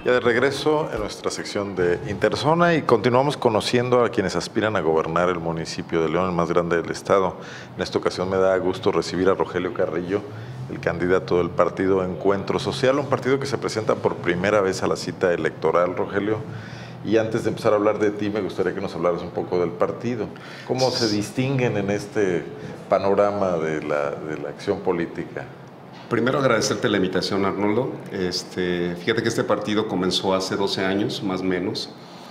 Ya de regreso en nuestra sección de Interzona y continuamos conociendo a quienes aspiran a gobernar el municipio de León, el más grande del estado. En esta ocasión me da gusto recibir a Rogelio Carrillo, el candidato del partido Encuentro Social, un partido que se presenta por primera vez a la cita electoral, Rogelio. Y antes de empezar a hablar de ti, me gustaría que nos hablaras un poco del partido. ¿Cómo se distinguen en este panorama de la acción política? Primero agradecerte la invitación, Arnoldo. Fíjate que este partido comenzó hace 12 años, más o menos.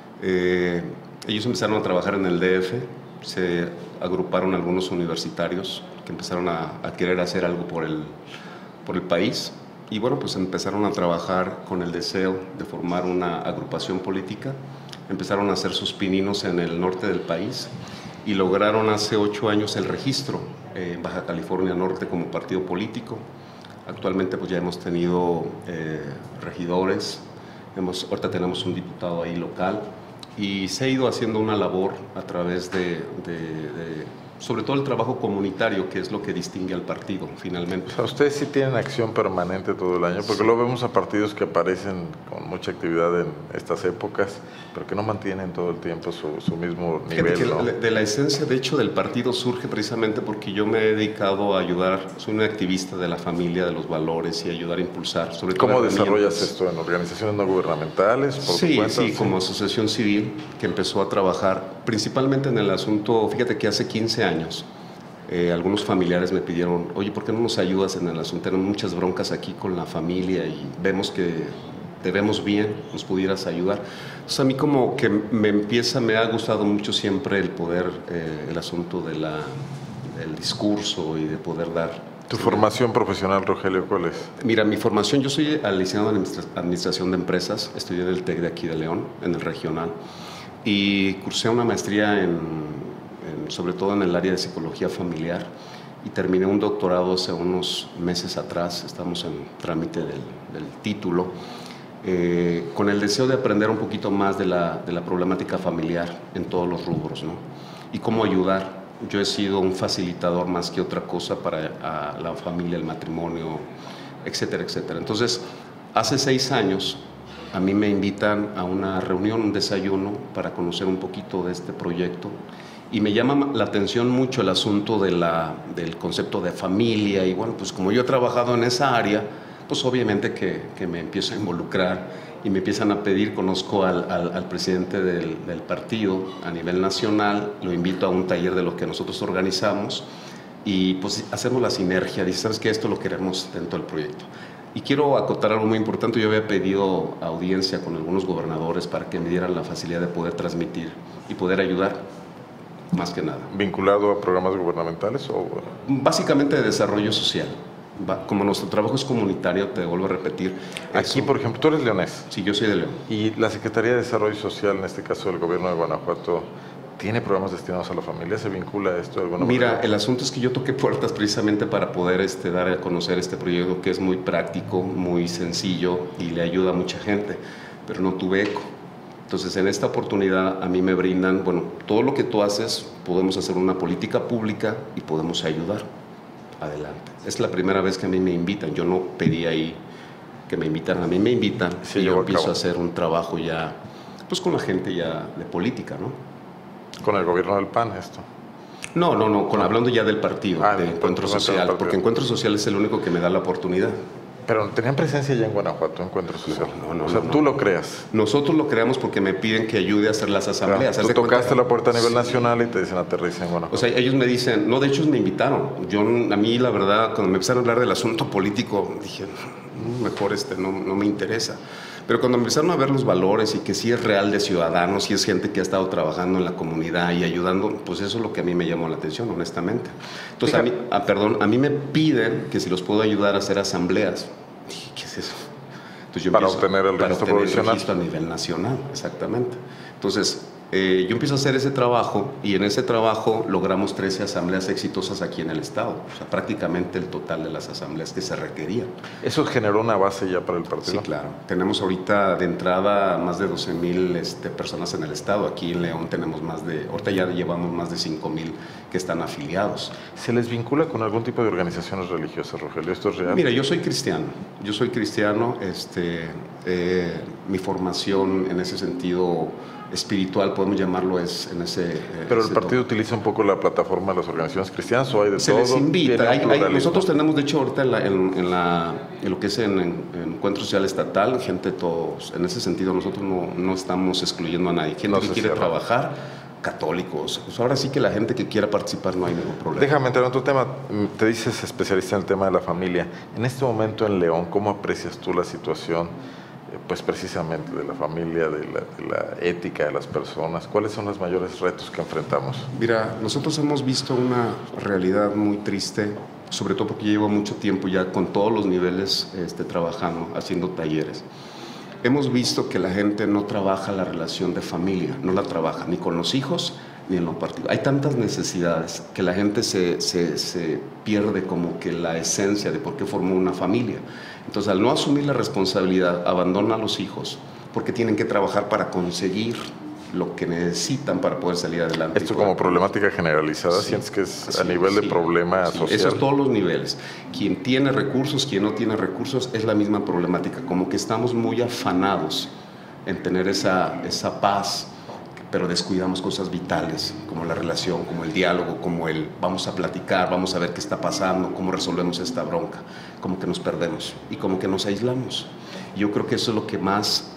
Ellos empezaron a trabajar en el DF, se agruparon algunos universitarios que empezaron a querer hacer algo por el país. Y bueno, pues empezaron a trabajar con el deseo de formar una agrupación política. Empezaron a hacer sus pininos en el norte del país y lograron hace 8 años el registro en Baja California Norte como partido político. Actualmente pues ya hemos tenido regidores, ahorita tenemos un diputado ahí local y se ha ido haciendo una labor a través sobre todo el trabajo comunitario, que es lo que distingue al partido finalmente. O sea, ustedes sí tienen acción permanente todo el año, porque luego vemos a partidos que aparecen con mucha actividad en estas épocas, pero que no mantienen todo el tiempo su mismo nivel, ¿no? De la esencia, de hecho, del partido surge precisamente porque yo me he dedicado a ayudar, soy un activista de la familia, de los valores y ayudar a impulsar. Sobre todo ¿cómo desarrollas esto? ¿En organizaciones no gubernamentales? Sí, como asociación civil que empezó a trabajar principalmente en el asunto, fíjate que hace 15 años, algunos familiares me pidieron, oye, ¿por qué no nos ayudas en el asunto? Tenemos muchas broncas aquí con la familia y vemos que te vemos bien, nos pudieras ayudar. Entonces a mí como que me ha gustado mucho siempre el poder, el asunto del discurso y de poder dar. ¿Tu formación profesional, Rogelio, cuál es? Mira, mi formación, yo soy licenciado en Administración de Empresas, estudié en el TEC de aquí de León, en el regional, y cursé una maestría sobre todo en el área de psicología familiar y terminé un doctorado hace unos meses atrás, estamos en trámite del título, con el deseo de aprender un poquito más de la problemática familiar en todos los rubros, ¿no? Y cómo ayudar. Yo he sido un facilitador más que otra cosa para la familia, el matrimonio, etcétera, etcétera. Entonces, hace 6 años a mí me invitan a una reunión, un desayuno, para conocer un poquito de este proyecto. Y me llama la atención mucho el asunto del concepto de familia. Y bueno, pues como yo he trabajado en esa área, pues obviamente que me empiezo a involucrar y me empiezan a pedir, conozco al presidente del partido a nivel nacional, lo invito a un taller de lo que nosotros organizamos y pues hacemos la sinergia, dice, ¿sabes qué? Esto lo queremos dentro del proyecto. Y quiero acotar algo muy importante, yo había pedido audiencia con algunos gobernadores para que me dieran la facilidad de poder transmitir y poder ayudar, más que nada. ¿Vinculado a programas gubernamentales o...? Básicamente de desarrollo social. Como nuestro trabajo es comunitario, te vuelvo a repetir. Aquí, por ejemplo, tú eres leonés. Sí, yo soy de León. ¿Y la Secretaría de Desarrollo Social, en este caso del gobierno de Guanajuato, tiene programas destinados a la familia? ¿Se vincula a esto de alguna manera? Mira, el asunto es que yo toqué puertas precisamente para poder dar a conocer este proyecto que es muy práctico, muy sencillo y le ayuda a mucha gente, pero no tuve eco. Entonces, en esta oportunidad a mí me brindan, bueno, todo lo que tú haces, podemos hacer una política pública y podemos ayudar. Adelante. Es la primera vez que a mí me invitan. Yo no pedí ahí que me invitaran. A mí me invitan y yo empiezo a hacer un trabajo ya, pues con la gente ya de política, ¿no? ¿Con el gobierno del PAN esto? No, hablando ya del partido, de Encuentro Social, porque Encuentro Social es el único que me da la oportunidad. Pero tenían presencia ya en Guanajuato, Encuentro Social. Tú lo creas. Nosotros lo creamos porque me piden que ayude a hacer las asambleas. Tú tocaste la puerta a nivel nacional y te dicen aterriza en Guanajuato. O sea, ellos me dicen, no, de hecho me invitaron. A mí la verdad, cuando me empezaron a hablar del asunto político, dije, mejor no me interesa. Pero cuando empezaron a ver los valores y que sí es real de ciudadanos, y es gente que ha estado trabajando en la comunidad y ayudando, pues eso es lo que a mí me llamó la atención, honestamente. Entonces, a mí me piden que si los puedo ayudar a hacer asambleas. Dije, ¿qué es eso? Entonces yo para obtener el registro a nivel nacional, exactamente. Entonces, yo empiezo a hacer ese trabajo y en ese trabajo logramos 13 asambleas exitosas aquí en el estado, o sea, prácticamente el total de las asambleas que se requerían. ¿Eso generó una base ya para el partido? Sí, claro. Tenemos ahorita de entrada más de 12,000 personas en el estado. Aquí en León tenemos ahorita ya llevamos más de 5,000 que están afiliados. ¿Se les vincula con algún tipo de organizaciones religiosas, Rogelio? ¿Esto es real? Mira, yo soy cristiano. mi formación en ese sentido espiritual, podemos llamarlo, es en ese... Pero ese el partido utiliza un poco la plataforma de las organizaciones cristianas, ¿o hay de se todo? les invita. Nosotros tenemos, de hecho, ahorita en lo que es en Encuentro Social Estatal, gente todos. En ese sentido, nosotros no estamos excluyendo a nadie. Gente que quiere trabajar, católicos. Pues ahora sí que la gente que quiera participar no hay ningún problema. Déjame entrar en otro tema. Te dices especialista en el tema de la familia. En este momento en León, ¿cómo aprecias tú la situación? Pues precisamente de la familia, de la ética de las personas. ¿Cuáles son los mayores retos que enfrentamos? Mira, nosotros hemos visto una realidad muy triste, sobre todo porque llevo mucho tiempo ya con todos los niveles trabajando, haciendo talleres. Hemos visto que la gente no trabaja la relación de familia, no la trabaja ni con los hijos ni en lo particular. Hay tantas necesidades que la gente se pierde como que la esencia de por qué formó una familia. Entonces, al no asumir la responsabilidad, abandona a los hijos porque tienen que trabajar para conseguir lo que necesitan para poder salir adelante. Esto como problemática generalizada, sí, ¿sientes que es a nivel de problema social? Eso es todos los niveles. Quien tiene recursos, quien no tiene recursos, es la misma problemática. Como que estamos muy afanados en tener esa paz, pero descuidamos cosas vitales, como la relación, como el diálogo, como el vamos a platicar, vamos a ver qué está pasando, cómo resolvemos esta bronca. Como que nos perdemos y como que nos aislamos. Yo creo que eso es lo que más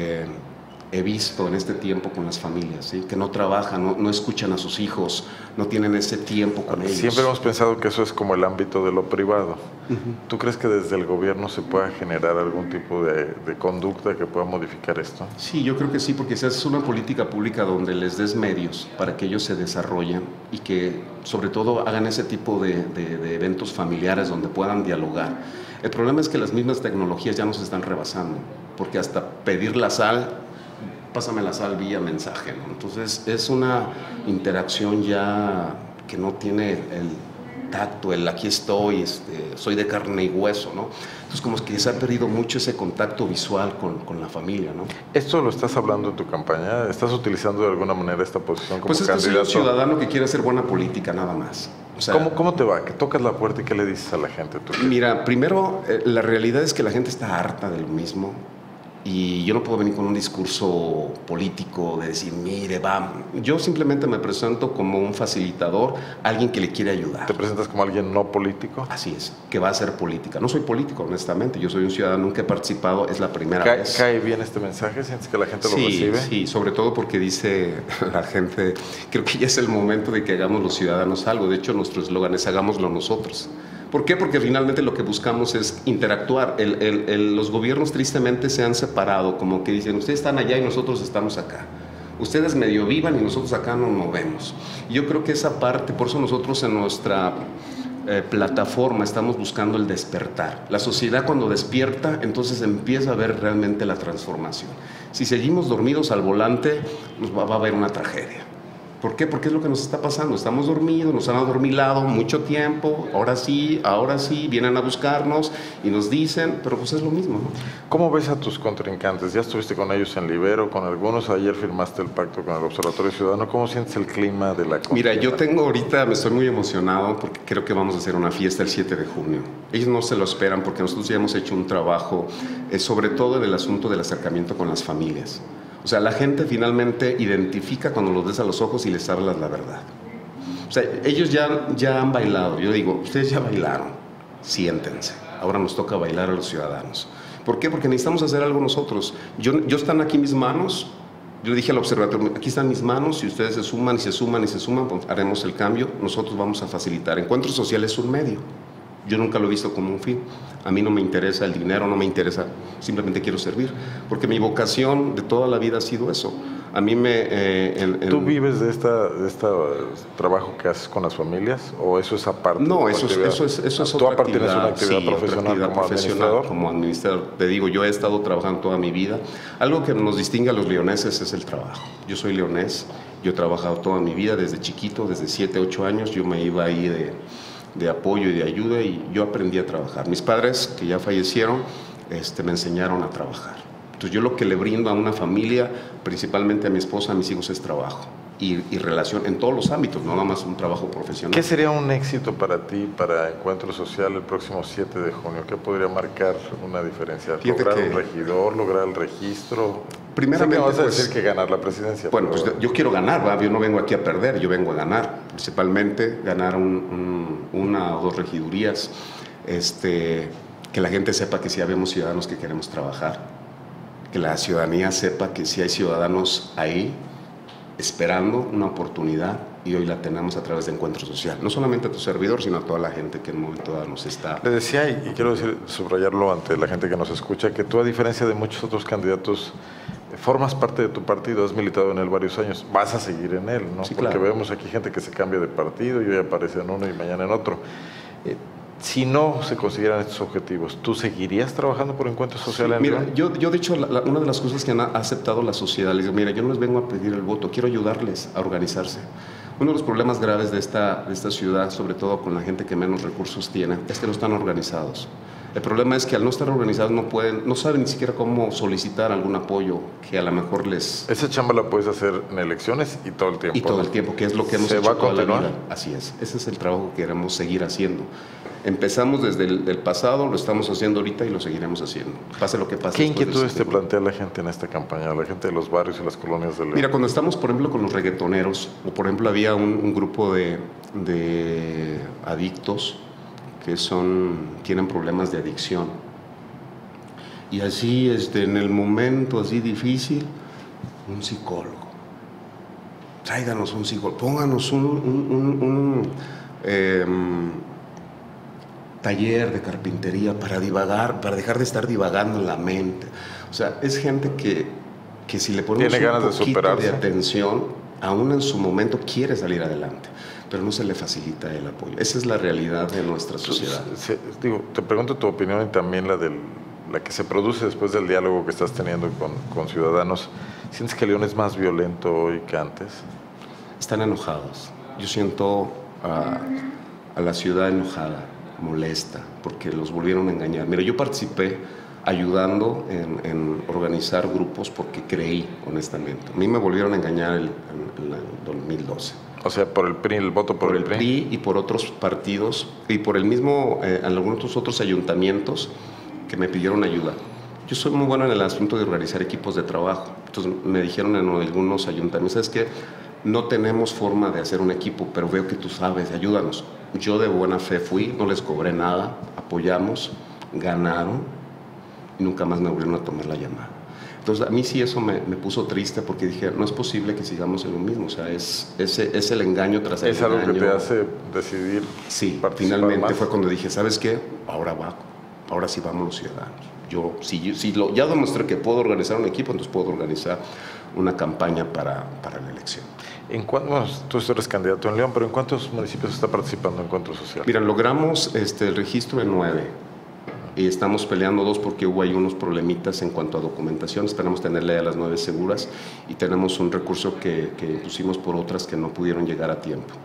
he visto en este tiempo con las familias, ¿sí? Que no trabajan, no escuchan a sus hijos, no tienen ese tiempo con ellos. Siempre hemos pensado que eso es como el ámbito de lo privado. ¿Tú crees que desde el gobierno se pueda generar algún tipo de conducta que pueda modificar esto? Sí, yo creo que sí, porque si haces una política pública donde les des medios para que ellos se desarrollen y que sobre todo hagan ese tipo de eventos familiares donde puedan dialogar. El problema es que las mismas tecnologías ya nos están rebasando, porque hasta pedir la sal, pásame la sal vía mensaje, ¿no? Entonces es una interacción ya que no tiene el tacto, el aquí estoy, soy de carne y hueso, ¿no? Entonces como que se ha perdido mucho ese contacto visual con la familia, ¿no? ¿Esto lo estás hablando en tu campaña? ¿Estás utilizando de alguna manera esta posición como candidato? Pues es que soy un ciudadano que quiere hacer buena política, nada más. O sea, ¿Cómo te va? ¿Que tocas la puerta y qué le dices a la gente? Mira, primero, la realidad es que la gente está harta de lo mismo. Y yo no puedo venir con un discurso político de decir, mire, yo simplemente me presento como un facilitador, alguien que le quiere ayudar. ¿Te presentas como alguien no político? Así es, que va a hacer política. No soy político, honestamente, yo soy un ciudadano, nunca he participado, es la primera vez. ¿Cae bien este mensaje? ¿Sientes que la gente lo recibe? Sí, sobre todo porque dice la gente, creo que ya es el momento de que hagamos los ciudadanos algo. De hecho, nuestro eslogan es hagámoslo nosotros. ¿Por qué? Porque finalmente lo que buscamos es interactuar. Los gobiernos tristemente se han separado, como que dicen, ustedes están allá y nosotros estamos acá. Ustedes medio vivan y nosotros acá no nos movemos. Yo creo que esa parte, por eso nosotros en nuestra plataforma estamos buscando el despertar. La sociedad cuando despierta, entonces empieza a ver realmente la transformación. Si seguimos dormidos al volante, nos va a haber una tragedia. ¿Por qué? Porque es lo que nos está pasando. Estamos dormidos, nos han adormilado mucho tiempo, ahora sí, vienen a buscarnos y nos dicen, pero pues es lo mismo, ¿no? ¿Cómo ves a tus contrincantes? Ya estuviste con ellos en Libero, con algunos, ayer firmaste el pacto con el Observatorio Ciudadano. ¿Cómo sientes el clima de la contienda? Mira, yo tengo ahorita, me estoy muy emocionado porque creo que vamos a hacer una fiesta el 7 de junio. Ellos no se lo esperan porque nosotros ya hemos hecho un trabajo, sobre todo en el asunto del acercamiento con las familias. O sea, la gente finalmente identifica cuando los ves a los ojos y les hablas la verdad. O sea, ellos ya han bailado. Yo digo, ustedes ya bailaron, siéntense. Ahora nos toca bailar a los ciudadanos. ¿Por qué? Porque necesitamos hacer algo nosotros. Yo están aquí mis manos. Yo le dije al observatorio, aquí están mis manos, si ustedes se suman, pues haremos el cambio. Nosotros vamos a facilitar. Encuentro Social es un medio. Yo nunca lo he visto como un fin. A mí no me interesa el dinero, no me interesa, simplemente quiero servir. Porque mi vocación de toda la vida ha sido eso. A mí ¿Tú vives de este trabajo que haces con las familias o eso es aparte? No, eso es ¿Tú aparte tienes una actividad sí, profesional como administrador? Te digo, yo he estado trabajando toda mi vida. Algo que nos distingue a los leoneses es el trabajo. Yo soy leonés, yo he trabajado toda mi vida desde chiquito, desde 7, 8 años. Yo me iba ahí de apoyo y de ayuda y yo aprendí a trabajar. Mis padres, que ya fallecieron, me enseñaron a trabajar. Entonces yo lo que le brindo a una familia, principalmente a mi esposa, a mis hijos, es trabajo y relación en todos los ámbitos, no nada más un trabajo profesional. ¿Qué sería un éxito para ti, para Encuentro Social, el próximo 7 de junio? ¿Qué podría marcar una diferencia? ¿Lograr un regidor, lograr el registro? Primeramente, sé que vas a decir que ganar la presidencia. Bueno, pues yo quiero ganar, ¿va? Yo no vengo aquí a perder, yo vengo a ganar. Principalmente ganar una o dos regidurías, que la gente sepa que sí habemos ciudadanos que queremos trabajar, que la ciudadanía sepa que sí hay ciudadanos ahí esperando una oportunidad y hoy la tenemos a través de Encuentro Social. No solamente a tu servidor, sino a toda la gente que en un momento dado nos está... Le decía, y quiero subrayarlo ante la gente que nos escucha, que tú, a diferencia de muchos otros candidatos, formas parte de tu partido, has militado en él varios años, vas a seguir en él, ¿no? Sí, porque claro. Vemos aquí gente que se cambia de partido y hoy aparece en uno y mañana en otro. Si no se consiguieran estos objetivos, ¿tú seguirías trabajando por Encuentro Social en Mira, León? yo de hecho, una de las cosas que han aceptado la sociedad, les digo, mira, yo no les vengo a pedir el voto, quiero ayudarles a organizarse. Uno de los problemas graves de esta ciudad, sobre todo con la gente que menos recursos tiene, es que no están organizados. El problema es que al no estar organizados no saben ni siquiera cómo solicitar algún apoyo que a lo mejor les... Esa chamba la puedes hacer en elecciones y todo el tiempo. Y todo el tiempo, que es lo que hemos hecho toda toda la vida. Así es, ese es el trabajo que queremos seguir haciendo. Empezamos desde el pasado, lo estamos haciendo ahorita y lo seguiremos haciendo, pase lo que pase. ¿Qué inquietudes te plantea la gente en esta campaña, la gente de los barrios y las colonias de León? Mira, cuando estamos, por ejemplo, con los reggaetoneros, o por ejemplo había un grupo de adictos que tienen problemas de adicción. Y así, en el momento así difícil, un psicólogo. Tráiganos un psicólogo, pónganos un taller de carpintería para divagar, para dejar de estar divagando en la mente. O sea, es gente que si le ponemos un poquito de atención, aún en su momento quiere salir adelante, pero no se le facilita el apoyo. Esa es la realidad de nuestra sociedad. Te pregunto tu opinión y también la que se produce después del diálogo que estás teniendo con ciudadanos. ¿Sientes que León es más violento hoy que antes? Están enojados. Yo siento a la ciudad enojada, molesta, porque los volvieron a engañar. Mira, yo participé ayudando en organizar grupos porque creí, honestamente. A mí me volvieron a engañar en el 2012. O sea, por el PRI, el voto por el PRI y por otros partidos y por el mismo, algunos otros ayuntamientos que me pidieron ayuda. Yo soy muy bueno en el asunto de organizar equipos de trabajo. Entonces me dijeron en algunos ayuntamientos, ¿sabes qué? No tenemos forma de hacer un equipo, pero veo que tú sabes, ayúdanos. Yo de buena fe fui, no les cobré nada, apoyamos, ganaron y nunca más me volvieron a tomar la llamada. Entonces a mí sí eso me puso triste porque dije, no es posible que sigamos en lo mismo, o sea, es el engaño tras el engaño. ¿Es algo que te hace decidir? Sí, finalmente fue cuando dije, ¿sabes qué? Ahora sí vamos los ciudadanos. Ya demostré que puedo organizar un equipo, entonces puedo organizar una campaña para la elección. Bueno, tú eres candidato en León, pero ¿en cuántos municipios está participando en Encuentro Social? Mira, logramos el registro en 9 y estamos peleando 2 porque hubo ahí unos problemitas en cuanto a documentación. Esperamos tenerle a las 9 seguras y tenemos un recurso que pusimos por otras que no pudieron llegar a tiempo.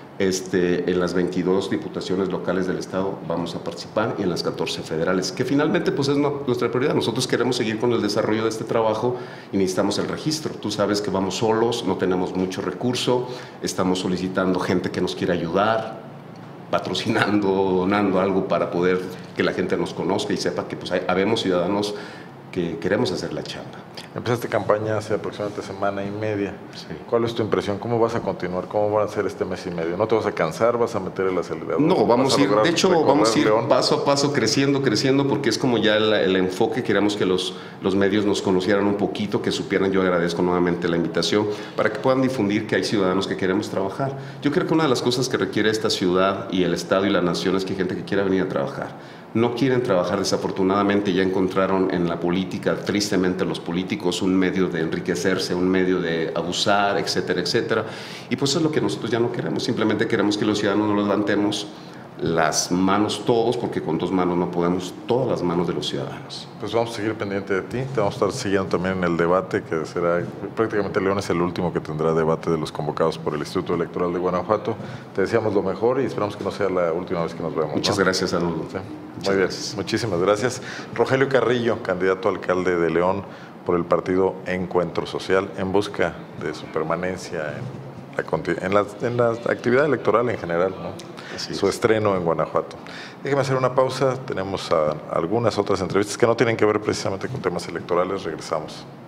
En las 22 diputaciones locales del Estado vamos a participar y en las 14 federales, que finalmente pues es nuestra prioridad. Nosotros queremos seguir con el desarrollo de este trabajo y necesitamos el registro. Tú sabes que vamos solos, no tenemos mucho recurso, estamos solicitando gente que nos quiera ayudar, patrocinando, donando algo para poder que la gente nos conozca y sepa que pues habemos ciudadanos que queremos hacer la chamba. Empezaste campaña hace aproximadamente semana y media. Sí. ¿Cuál es tu impresión? ¿Cómo vas a continuar? ¿Cómo va a ser este mes y medio? ¿No te vas a cansar? ¿Vas a meter el acelerador? No, vamos a ir paso a paso, creciendo, porque es como ya el enfoque. Queremos que los medios nos conocieran un poquito, que supieran. Yo agradezco nuevamente la invitación para que puedan difundir que hay ciudadanos que queremos trabajar. Yo creo que una de las cosas que requiere esta ciudad y el Estado y la nación es que hay gente que quiera venir a trabajar. No quieren trabajar, desafortunadamente ya encontraron en la política, tristemente los políticos, un medio de enriquecerse, un medio de abusar, etcétera, etcétera. Y pues eso es lo que nosotros ya no queremos, simplemente queremos que los ciudadanos nos levantemos las manos todos, porque con 2 manos no podemos, todas las manos de los ciudadanos. Pues vamos a seguir pendiente de ti, te vamos a estar siguiendo también en el debate, que será, prácticamente León es el último que tendrá debate de los convocados por el Instituto Electoral de Guanajuato. Te deseamos lo mejor y esperamos que no sea la última vez que nos vemos. Muchas gracias, Arnoldo. Sí. Muy bien, muchísimas gracias. Rogelio Carrillo, candidato a alcalde de León por el partido Encuentro Social, en busca de su permanencia en la actividad electoral en general, ¿no? Su estreno en Guanajuato. Déjeme hacer una pausa, tenemos algunas otras entrevistas que no tienen que ver precisamente con temas electorales, regresamos.